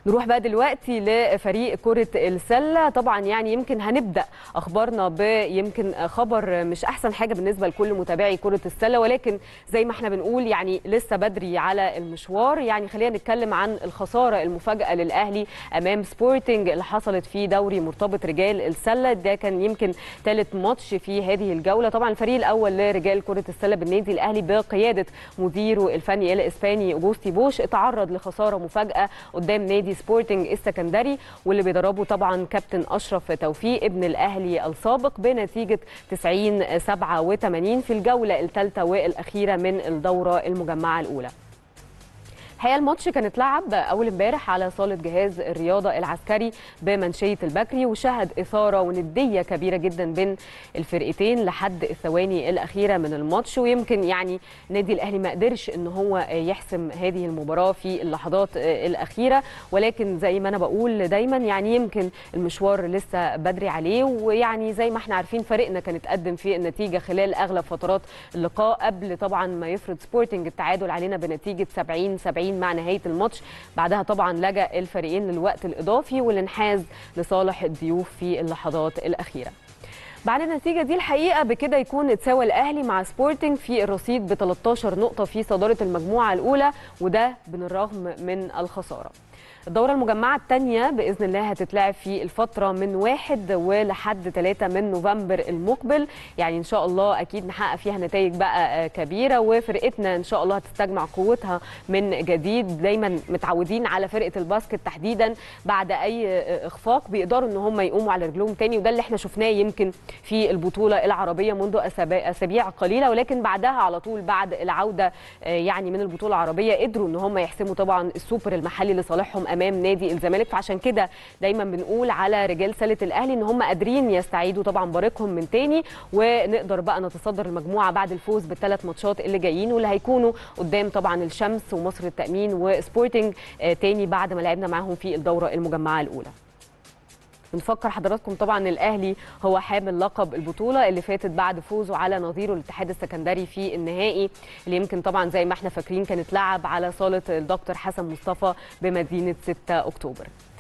نروح بقى دلوقتي لفريق كرة السلة. طبعا يعني يمكن هنبدأ أخبارنا يمكن خبر مش أحسن حاجة بالنسبة لكل متابعي كرة السلة، ولكن زي ما احنا بنقول يعني لسه بدري على المشوار. يعني خلينا نتكلم عن الخسارة المفاجئة للأهلي أمام سبورتنج اللي حصلت في دوري مرتبط رجال السلة. ده كان يمكن ثالث ماتش في هذه الجولة. طبعا الفريق الأول لرجال كرة السلة بالنادي الأهلي بقيادة مديره الفني الإسباني أوجوستي بوش اتعرض لخسارة مفاجئة قدام نادي سبورتنج السكندري، واللي بيدربه طبعا كابتن أشرف توفيق ابن الأهلي السابق بنتيجة 90-87 في الجولة الثالثة والأخيرة من الدورة المجمعة الأولى. الحقيقه الماتش كان اتلعب اول امبارح على صاله جهاز الرياضه العسكري بمنشيه البكري، وشهد اثاره ونديه كبيره جدا بين الفرقتين لحد الثواني الاخيره من الماتش. ويمكن يعني نادي الاهلي ما قدرش ان هو يحسم هذه المباراه في اللحظات الاخيره، ولكن زي ما انا بقول دايما يعني يمكن المشوار لسه بدري عليه. ويعني زي ما احنا عارفين فريقنا كان اتقدم في النتيجه خلال اغلب فترات اللقاء قبل طبعا ما يفرض سبورتنج التعادل علينا بنتيجه 70-70 مع نهاية الماتش. بعدها طبعا لجأ الفريقين للوقت الإضافي والانحاز لصالح الضيوف في اللحظات الأخيرة. بعد النتيجة دي الحقيقة بكده يكون اتساوى الأهلي مع سبورتنج في الرصيد ب 13 نقطة في صدارة المجموعة الأولى، وده بالرغم من الخسارة. الدورة المجمعة الثانية بإذن الله هتتلعب في الفترة من 1 ولحد 3 من نوفمبر المقبل. يعني إن شاء الله أكيد نحقق فيها نتائج بقى كبيرة، وفرقتنا إن شاء الله هتستجمع قوتها من جديد. دايما متعودين على فرقة الباسكت تحديدا بعد أي إخفاق بيقدروا إن هم يقوموا على رجلهم تاني، وده اللي احنا شفناه يمكن في البطولة العربية منذ أسابيع قليلة. ولكن بعدها على طول بعد العودة يعني من البطولة العربية قدروا إن هم يحسموا طبعا السوبر المحلي لصالحهم امام نادي الزمالك. فعشان كده دايما بنقول على رجال سله الاهلي ان هم قادرين يستعيدوا طبعا بريقهم من تاني، ونقدر بقى نتصدر المجموعه بعد الفوز بالثلاث ماتشات اللي جايين، واللي هيكونوا قدام طبعا الشمس ومصر التامين وسبورتنج تاني بعد ما لعبنا معاهم في الدوره المجمعه الاولى. بنفكر حضراتكم طبعا الاهلي هو حامل لقب البطوله اللي فاتت بعد فوزه على نظيره الاتحاد السكندري في النهائي، اللي يمكن طبعا زي ما احنا فاكرين كانت لعب على صاله الدكتور حسن مصطفى بمدينه 6 اكتوبر.